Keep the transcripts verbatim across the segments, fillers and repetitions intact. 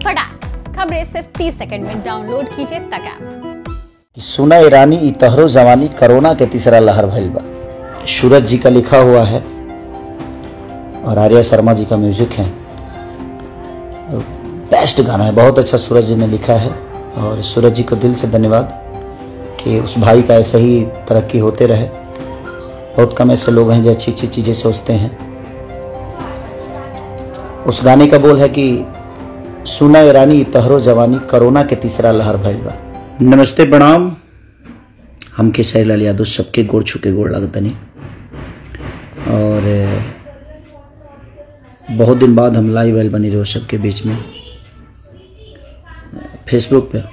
फटाक खबरें सिर्फ तीस सेकंड में डाउनलोड कीजिए तक ऐप। सुना ईरानी ई तहरो जवानी कोरोना के तीसरा लहर भइल बा। सूरज जी का लिखा हुआ है और आर्या शर्मा जी का म्यूजिक है। बेस्ट गाना है, बहुत अच्छा सूरज जी ने लिखा है और सूरज जी को दिल से धन्यवाद कि उस भाई का ऐसे ही तरक्की होते रहे। बहुत कम ऐसे लोग हैं जो अच्छी अच्छी चीज़ें सोचते हैं। उस गाने का बोल है कि सुना ईरानी तहरो जवानी कोरोना के तीसरा लहर भइल बा। नमस्ते प्रणाम, हम खेसारी लाल यादव सबके गोड़ छुके गोड़ लगतनी। और बहुत दिन बाद हम लाइव आइल बनी रहे सबके बीच में फेसबुक पे,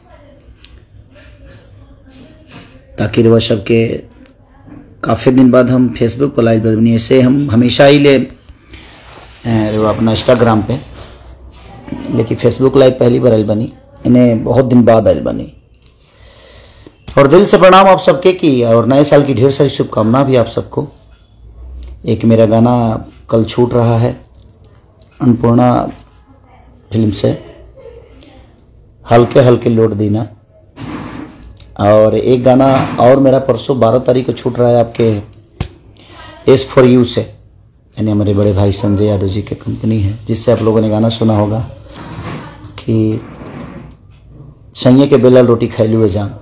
ताकि वह सबके काफ़ी दिन बाद हम फेसबुक पर लाइव बनी। ऐसे हम हमेशा ही ले वो अपना इंस्टाग्राम पे, लेकिन फेसबुक लाइव पहली बार आइल बनी, इन्हें बहुत दिन बाद आइल बनी। और दिल से प्रणाम आप सबके की, और नए साल की ढेर सारी शुभकामना भी आप सबको। एक मेरा गाना कल छूट रहा है अन्नपूर्णा फिल्म से, हल्के हल्के लौट देना। और एक गाना और मेरा परसों बारह तारीख को छूट रहा है आपके एस फॉर यू से, यानी हमारे बड़े भाई संजय यादव जी की कंपनी है, जिससे आप लोगों ने गाना सुना होगा कि सैये के बेला रोटी खैलू हुए जान।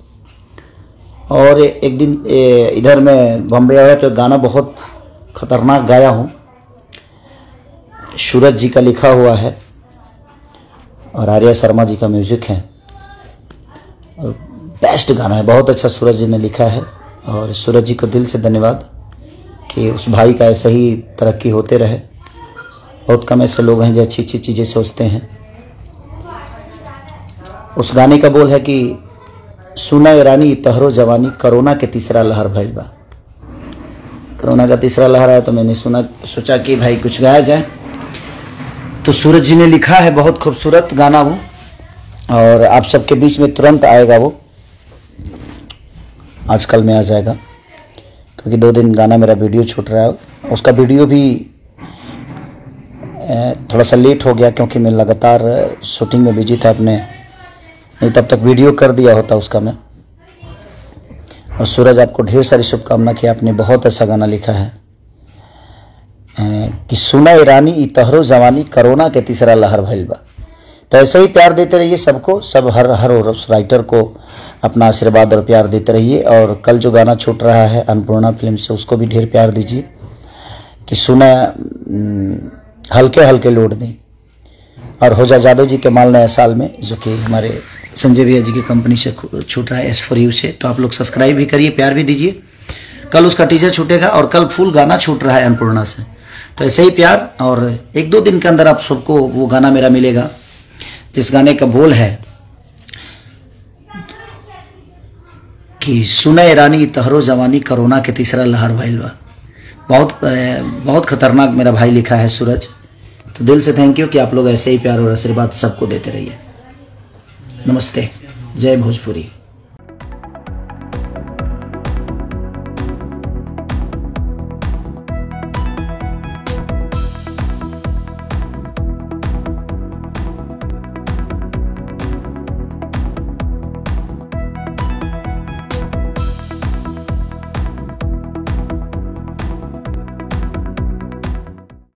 और एक दिन इधर मैं बम्बे आया तो गाना बहुत खतरनाक गाया हूँ। सूरज जी का लिखा हुआ है और आर्या शर्मा जी का म्यूजिक है। और बेस्ट गाना है, बहुत अच्छा सूरज जी ने लिखा है और सूरज जी को दिल से धन्यवाद कि उस भाई का ऐसे ही तरक्की होते रहे। बहुत कम ऐसे लोग हैं जो अच्छी अच्छी चीज़ें सोचते हैं। उस गाने का बोल है कि सुना ईरानी तहरो जवानी कोरोना के तीसरा लहर भइल बा। कोरोना का तीसरा लहर आया तो मैंने सुना सोचा कि भाई कुछ गाया जाए, तो सूरज जी ने लिखा है, बहुत खूबसूरत गाना वो, और आप सबके बीच में तुरंत आएगा वो, आजकल में आ जाएगा, क्योंकि दो दिन गाना मेरा वीडियो छूट रहा है। उसका वीडियो भी थोड़ा सा लेट हो गया क्योंकि मैं लगातार शूटिंग में बिजी था अपने, नहीं तब तक वीडियो कर दिया होता उसका मैं। और सूरज आपको ढेर सारी शुभकामना कि आपने बहुत अच्छा गाना लिखा है कि सुना ईरानी ई तहरो जवानी कोरोना के तीसरा लहर भइल बा। तो ऐसे ही प्यार देते रहिए सबको, सब हर हर राइटर को अपना आशीर्वाद और प्यार देते रहिए। और कल जो गाना छूट रहा है अन्नपूर्णा फिल्म से, उसको भी ढेर प्यार दीजिए कि सुना हल्के हल्के लौट दें। और हो जा यादव जी के माल नया साल में, जो कि हमारे संजय भैया जी की कंपनी से छूट रहा है एस फॉर यू से, तो आप लोग सब्सक्राइब भी करिए, प्यार भी दीजिए। कल उसका टीजर छूटेगा और कल फुल गाना छूट रहा है अन्नपूर्णा से, तो ऐसे ही प्यार। और एक दो दिन के अंदर आप सबको वो गाना मेरा मिलेगा जिस गाने का बोल है कि सुना ईरानी तहरो जवानी कोरोना के तीसरा लहर भइल बा। बहुत बहुत खतरनाक मेरा भाई लिखा है सूरज। तो दिल से थैंक यू कि आप लोग ऐसे ही प्यार और आशीर्वाद सबको देते रहिए। नमस्ते, जय भोजपुरी।